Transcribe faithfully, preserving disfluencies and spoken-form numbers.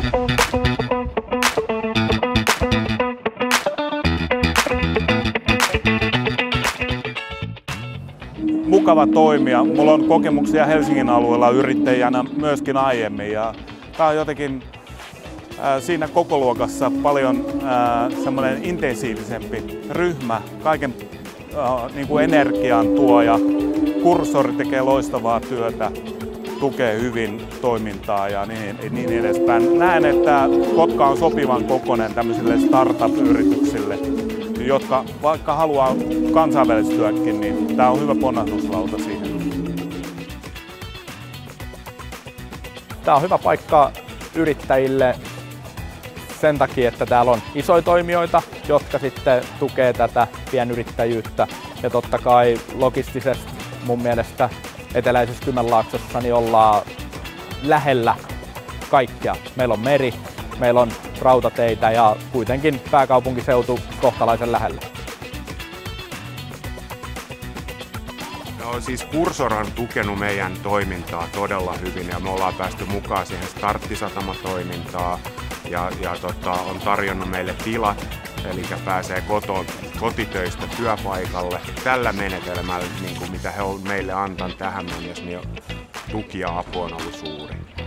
Mukava toimia. Mulla on kokemuksia Helsingin alueella yrittäjänä myöskin aiemmin. Ja tää on jotenkin äh, siinä kokoluokassa paljon äh, semmoinen intensiivisempi ryhmä. Kaiken äh, niin kuin energian tuo ja kurssori tekee loistavaa työtä, tukee hyvin toimintaa ja niin, niin edespäin. Näen, että Kotka on sopivan kokoinen tämmöisille startup-yrityksille, jotka vaikka haluaa kansainvälistyäkin, niin tämä on hyvä ponnahduslauta siihen. Tämä on hyvä paikka yrittäjille sen takia, että täällä on isoja toimijoita, jotka sitten tukee tätä pienyrittäjyyttä. Ja totta kai logistisesti mun mielestä eteläisessä Kymenlaaksossa niin ollaan lähellä kaikkea. Meillä on meri, meillä on rautateitä ja kuitenkin pääkaupunkiseutu kohtalaisen lähellä. No, siis Cursor on tukenut meidän toimintaa todella hyvin ja me ollaan päästy mukaan siihen starttisatamatoimintaan ja, ja tota, on tarjonnut meille tilat, eli pääsee koto, kotitöistä työpaikalle. Tällä menetelmällä, niin kuin mitä he on meille antanut tähän mennessä, niin tuki ja apu on ollut suuri.